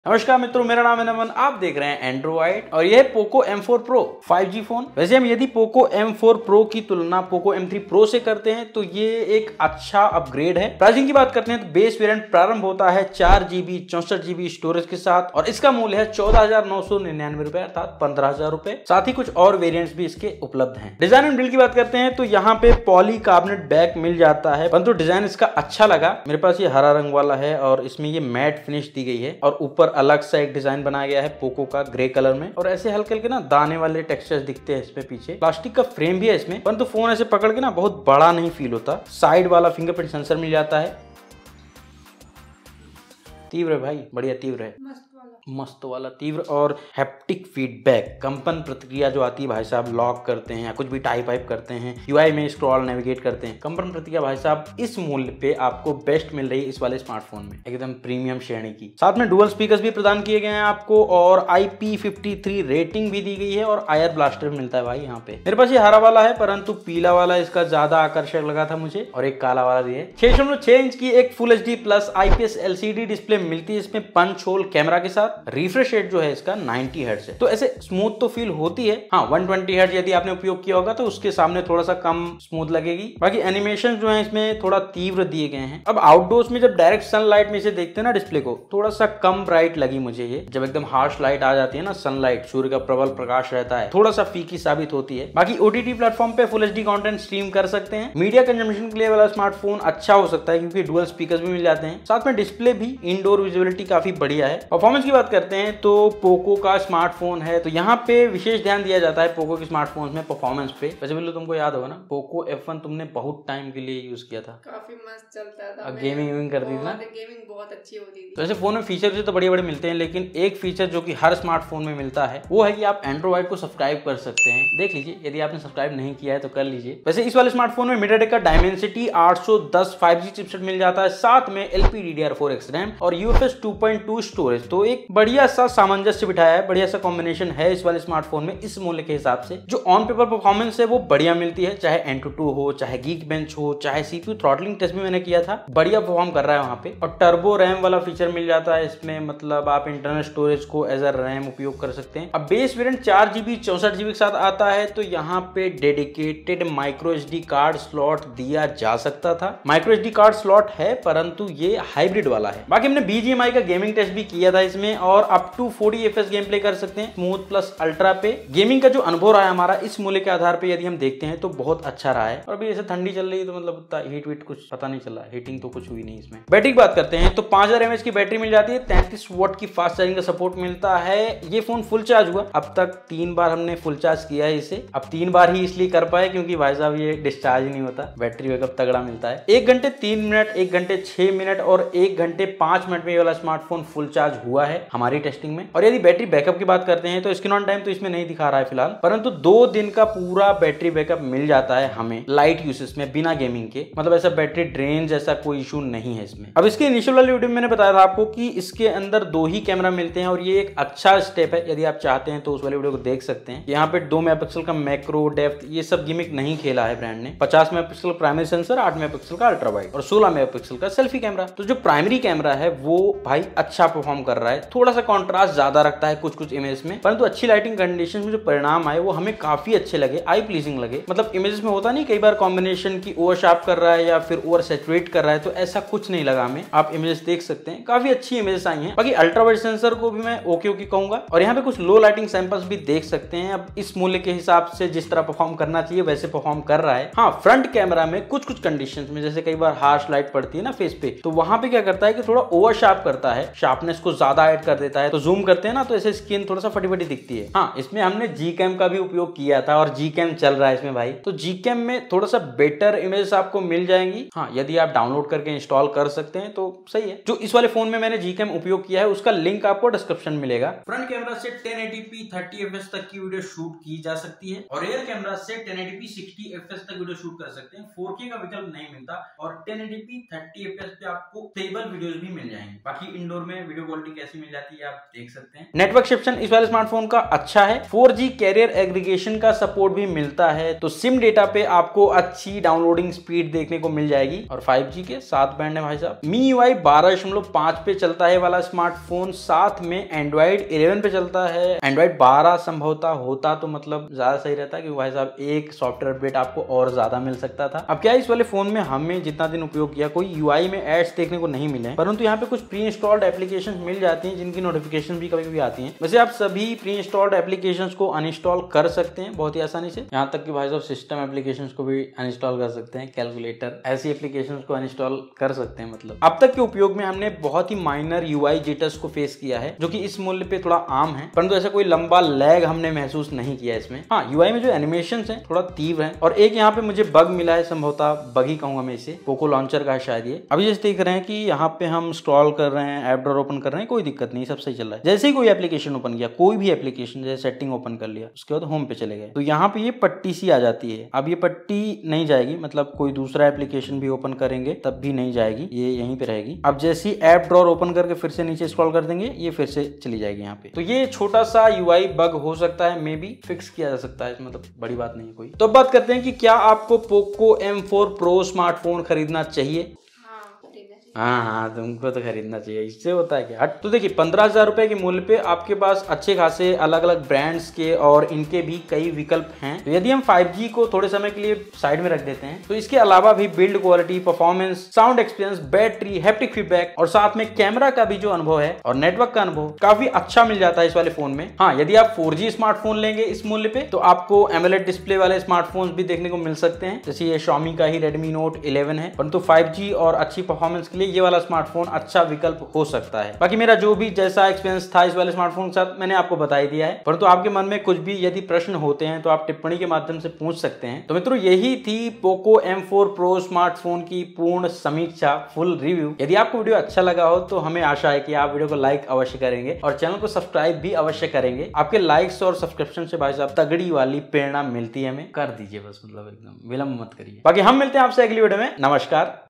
नमस्कार मित्रों, मेरा नाम है नमन। आप देख रहे हैं एंड्रॉइड और यह है Poco M4 Pro 5G phone. वैसे हम यदि पोको M4 Pro की तुलना पोको M3 Pro से करते हैं तो ये एक अच्छा अपग्रेड है। प्राइसिंग की बात करते हैं तो बेस वेरिएंट प्रारंभ होता है 4GB 64GB स्टोरेज के साथ और इसका मूल्य है 14,999 रुपए अर्थात 15,000 रुपए। साथ ही कुछ और वेरिएंट्स भी इसके उपलब्ध हैं। डिजाइन एंड बिल्ड की बात करते हैं तो यहाँ पे पॉलीकार्बोनेट बैक मिल जाता है, परंतु डिजाइन इसका अच्छा लगा। मेरे पास ये हरा रंग वाला है और इसमें ये मैट फिनिश दी गई है और ऊपर अलग सा एक डिजाइन बनाया गया है पोको का ग्रे कलर में और ऐसे हल्के हल्के ना दाने वाले टेक्सचर्स दिखते हैं इसमें। पीछे प्लास्टिक का फ्रेम भी है इसमें, परंतु फोन ऐसे पकड़ के ना बहुत बड़ा नहीं फील होता। साइड वाला फिंगरप्रिंट सेंसर मिल जाता है। तीव्र है भाई, बढ़िया तीव्र है, मस्त वाला तीव्र। और हैप्टिक फीडबैक, कंपन प्रतिक्रिया जो आती है भाई साहब, लॉक करते हैं या कुछ भी टाइप करते हैं, यूआई में स्क्रॉल नेविगेट करते हैं, कंपन प्रतिक्रिया भाई साहब इस मूल्य पे आपको बेस्ट मिल रही है इस वाले स्मार्टफोन में, एकदम प्रीमियम श्रेणी की। साथ में डुअल स्पीकर्स भी प्रदान किए गए हैं आपको और IP53 रेटिंग भी दी गई है और आयर ब्लास्टर मिलता है भाई यहाँ पे। मेरे पास ये हरा वाला है, परंतु पीला वाला इसका ज्यादा आकर्षक लगा था मुझे और एक काला वाला भी है। 6.6 इंच की एक full HD plus IPS LCD display मिलती है इसमें पंच होल कैमरा के साथ। रिफ्रेश रेट जो है इसका 90 हर्ट्ज है, तो ऐसे स्मूथ तो फील होती है। हाँ, 120 हर्ट्ज यदि आपने उपयोग किया होगा तो उसके सामने थोड़ा सा कम स्मूथ लगेगी। बाकी एनिमेशन जो है इसमें थोड़ा तीव्र दिए गए हैं। अब आउटडोर्स में जब डायरेक्ट सनलाइट में से देखते हैं ना डिस्प्ले को, थोड़ा सा कम ब्राइट लगी मुझे ये। जब एकदम हार्श लाइट आ जाती है ना, सनलाइट, सूर्य का प्रबल प्रकाश रहता है, थोड़ा सा फीकी साबित होती है। बाकी OTT प्लेटफॉर्म पे फुल HD कंटेंट स्ट्रीम कर सकते हैं। मीडिया कंजम्पशन के लिए वाला स्मार्टफोन अच्छा हो सकता है क्योंकि डुअल स्पीकर्स भी मिल जाते हैं। साथ में डिस्प्ले भी, इंडोर विजिबिलिटी काफी बढ़िया है। परफॉर्मेंस की बात करते हैं तो पोको का स्मार्टफोन है तो यहाँ पे विशेष ध्यान दिया जाता है पोको के स्मार्टफोन में परफॉर्मेंस पे। वैसे बिल्कुल तुमको याद होगा ना, पोको F1 तुमने बहुत टाइम के लिए यूज किया था, काफी मस्त चलता था। गेमिंग करती थी ना, गेमिंग बहुत अच्छी होती थी। तो ऐसे फोन में फीचर तो बड़े बड़े मिलते हैं, लेकिन एक फीचर जो कि हर स्मार्टफोन में मिलता है वो है कि आप एंड्रॉइड को सब्सक्राइब कर सकते हैं। देख लीजिए, यदि आपने सब्सक्राइब नहीं किया है तो कर लीजिए। वैसे इस वाले स्मार्टफोन में MediaTek का Dimensity 810 5G चिपसेट मिल जाता है, साथ में LPDDR4X रैम और UFS 2.2 स्टोरेज। तो एक बढ़िया सा सामंजस्य बिठाया है, बढ़िया सा कॉम्बिनेशन है इस वाले स्मार्टफोन में इस मूल्य के हिसाब से। जो ऑन पेपर परफॉर्मेंस है वो बढ़िया मिलती है, चाहे Antutu हो, चाहे Geekbench हो, चाहे CPU थ्रॉटलिंग टेस्ट भी मैंने किया था, बढ़िया परफॉर्म कर रहा है वहां पे। और टर्बो रैम वाला फीचर मिल जाता है इसमें, मतलब आप इंटरनल स्टोरेज को एज अ रैम उपयोग कर सकते हैं। अब बेस वेरिएंट 4GB 64GB के साथ आता है तो यहाँ पे dedicated micro SD card slot दिया जा सकता था। माइक्रो SD कार्ड स्लॉट है, परंतु ये हाइब्रिड वाला है। बाकी हमने BGMI का गेमिंग टेस्ट भी किया था इसमें और up to 40 FPS game play कर सकते हैं स्मूथ प्लस अल्ट्रा पे। गेमिंग का जो अनुभव रहा है हमारा इस मूल्य के आधार पे यदि हम देखते हैं तो बहुत अच्छा रहा है। और अभी ऐसे ठंडी चल रही है तो मतलब उतना हीट वीट कुछ पता नहीं चला, हीटिंग तो कुछ हुई नहीं इसमें। बैटरी की बात करते हैं तो 5000 mAh की बैटरी मिल जाती है, 33 वॉट की फास्ट चार्जिंग का सपोर्ट मिलता है। ये फोन फुल चार्ज हुआ, अब तक 3 बार हमने फुल चार्ज किया है इसे। अब 3 बार ही इसलिए कर पाए क्योंकि भाई साहब ये डिस्चार्ज नहीं होता, बैटरी बैकअप तगड़ा मिलता है। 1 घंटे 3 मिनट, 1 घंटे 6 मिनट और 1 घंटे 5 मिनट में ये वाला स्मार्टफोन फुल चार्ज हुआ है हमारी टेस्टिंग में। और यदि बैटरी बैकअप की बात करते हैं तो स्क्रीन ऑन टाइम तो इसमें नहीं दिखा रहा है फिलहाल, परंतु 2 दिन का पूरा बैटरी बैकअप मिल जाता है हमें लाइट यूसेज में बिना गेमिंग के। मतलब ऐसा बैटरी ड्रेन जैसा कोई इशू नहीं है इसमें। अब इसके इनिशियल वाली वीडियो में मैंने बताया था आपको कि इसके अंदर 2 ही कैमरा मिलते हैं और ये एक अच्छा स्टेप है। यदि आप चाहते हैं तो उस वाली वीडियो को देख सकते हैं। यहाँ पे 2 मेगापिक्सल का मैक्रो, डेप्थ, ये सब गिमिक नहीं खेला है ब्रांड ने। 50 मेगापिक्सल प्राइमरी सेंसर, 8 मेगापिक्सल का अल्ट्रा वाइड और 16 मेगापिक्सल का सेल्फी कैमरा। तो जो प्राइमरी कैमरा है वो भाई अच्छा परफॉर्म कर रहा है, थोड़ा सा कॉन्ट्रास्ट ज्यादा रखता है कुछ इमेज में, परंतु अच्छी लाइटिंग कंडीशन में जो परिणाम आए वो हमें काफी अच्छे लगे, आई प्लीजिंग लगे। मतलब इमेजेस में होता नहीं कई बार कॉम्बिनेशन की ओवर शार्प कर रहा है या फिर ओवर सैचुरेट कर रहा है, तो ऐसा कुछ नहीं लगा हमें। आप इमेजेस देख सकते हैं, काफी अच्छी इमेजेस आई हैं। बाकी अल्ट्रा वाइड सेंसर को भी मैं ओके कहूंगा और यहाँ पे कुछ लो लाइटिंग सैंपल्स भी देख सकते हैं। अब इस मूल्य के हिसाब से जिस तरह परफॉर्म करना चाहिए वैसे परफॉर्म कर रहा है। हाँ, फ्रंट कैमरा में कुछ कंडीशंस में जैसे कई बार हार्श लाइट पड़ती है ना फेस पे, तो वहां पे क्या करता है कि थोड़ा ओवर शार्प करता है, शार्पनेस को ज्यादा ऐड कर देता है। तो जूम करते हैं ना तो ऐसे स्किन थोड़ा सा फटी फटी दिखती है। हाँ, इसमें हमने Gcam का भी उपयोग किया था और Gcam चल रहा है इसमें भाई, तो Gcam में थोड़ा सा बेटर इमेज आपको मिल जाएंगी। हाँ, यदि आप डाउनलोड करके इंस्टॉल कर सकते हैं तो सही है। जो इस वाले फोन में मैंने Gcam उपयोग किया है उसका लिंक आपको डिस्क्रिप्शन में मिलेगा। फ्रंट कैमरा से 1080p 30 fps तक की वीडियो शूट की जा सकती है और रियर कैमरा से 1080p 60 fps तक वीडियो शूट कर सकते हैं। 4K का विकल्प नहीं मिलता और 1080p 30 fps पे आपको स्टेबल वीडियोस भी मिल जाएंगे। बाकी इंडोर में वीडियो क्वालिटी कैसी मिल जाती जाती है, आप देख सकते हैं। नेटवर्क रिसेप्शन इस वाले स्मार्टफोन का अच्छा है। 4G कैरियर एग्रीगेशन का सपोर्ट भी मिलता है, तो सिम डेटा पे आपको अच्छी डाउनलोडिंग स्पीड देखने को मिल जाएगी। और 5G के 7 बैंड है भाई साहब। MIUI 12.5 पे चलता है वाला स्मार्टफोन, साथ में एंड्रॉइड 11 पे चलता है। एंड्रॉइड 12 संभवतः होता तो मतलब ज्यादा सही रहता, क्योंकि भाई साहब एक सॉफ्टवेयर अपडेट आपको और ज्यादा मिल सकता था। अब क्या इस वाले फोन में हमें जितना दिन उपयोग किया कोई UI में एड्स देखने को नहीं मिले, परंतु यहाँ पे कुछ प्री इंस्टॉल्ड एप्लीकेशन मिल जाती हैं जिनकी नोटिफिकेशन भी कभी कभी आती हैं। वैसे आप सभी प्री इंस्टॉल्ड एप्लीकेशन को अनइंस्टॉल कर सकते हैं बहुत ही आसानी से, यहाँ तक कि भाई साहब सिस्टम एप्लीकेशन को भी अनइंस्टॉल कर सकते हैं, कैलकुलेटर ऐसी एप्लीकेशन को अनइंस्टॉल कर सकते हैं। मतलब अब तक के उपयोग में हमने बहुत ही माइनर UI जिटर्स को फेस किया है, जो कि इस मूल्य पे थोड़ा आम है, परंतु ऐसा कोई लंबा लैग हमने महसूस नहीं किया इसमें। हाँ, UI में जो एनिमेशन है थोड़ा तीव्र है, और एक यहाँ पे मुझे बग मिला है, संभवतः बग ही कहूंगा मैं इसे, पोको लॉन्चर का है शायद ये। अभी जैसे देख रहे हैं कि यहाँ पे हम स्क्रॉल कर रहे हैं, ऐप ड्रॉअर ओपन कर रहे हैं, कोई दिक्कत नहीं, सब सही चल रहा है। जैसे ही कोई एप्लीकेशन ओपन किया, कोई भी एप्लीकेशन जैसे सेटिंग ओपन कर लिया, उसके बाद होम पे चले गए, तो यहाँ पे ये पट्टी सी आ जाती है। अब ये पट्टी नहीं जाएगी, मतलब कोई दूसरा एप्लीकेशन भी ओपन करेंगे तब भी नहीं जाएगी, ये यहीं पे रहेगी। अब जैसे ही ऐप ड्रॉअर ओपन करके फिर से नीचे स्क्रॉल कर देंगे, ये फिर से चली जाएगी यहाँ पे। तो ये छोटा सा UI बग हो सकता है, मे बी फिक्स किया जा सकता है, मतलब बड़ी बात नहीं है कोई। तो अब बात करते हैं कि क्या आपको पोको M4 Pro स्मार्टफोन खरीदना चाहिए। हाँ, तुमको तो खरीदना चाहिए, इससे होता है क्या हट। तो देखिए 15,000 रुपए के मूल्य पे आपके पास अच्छे खासे अलग अलग ब्रांड्स के और इनके भी कई विकल्प हैं। तो यदि हम 5G को थोड़े समय के लिए साइड में रख देते हैं, तो इसके अलावा भी build quality, performance, sound experience, battery, haptic feedback और साथ में कैमरा का भी जो अनुभव है और नेटवर्क का अनुभव काफी अच्छा मिल जाता है इस वाले फोन में। हाँ, यदि आप 4G स्मार्टफोन लेंगे इस मूल्य पे, तो आपको एमोलेड डिस्प्ले वाले स्मार्टफोन भी देखने को मिल सकते हैं, जैसे ये Xiaomi का ही Redmi Note 11 है। परंतु 5G और अच्छी परफॉर्मेंस के लिए ये वाला स्मार्टफोन अच्छा विकल्प हो सकता है। बाकी मेरा जो भी जैसा एक्सपीरियंस था इस वाले स्मार्टफोन के साथ मैंने आपको बता ही दिया है, परंतु आपके मन में कुछ भी यदि प्रश्न होते हैं तो आप टिप्पणी के माध्यम से पूछ सकते हैं। तो मित्रों, यही थी पोको M4 Pro स्मार्टफोन की पूर्ण समीक्षा, फुल रिव्यू। यदि आपको वीडियो अच्छा लगा हो तो हमें आशा है कि आप वीडियो को लाइक अवश्य करेंगे और चैनल को सब्सक्राइब भी अवश्य करेंगे। आपके लाइक्स और सब्सक्रिप्शन से भाई साहब तगड़ी वाली प्रेरणा मिलती है हमें, कर दीजिए बस, मतलब एकदम विलंब मत करिए। बाकी हम मिलते हैं आपसे अगली वीडियो में। नमस्कार।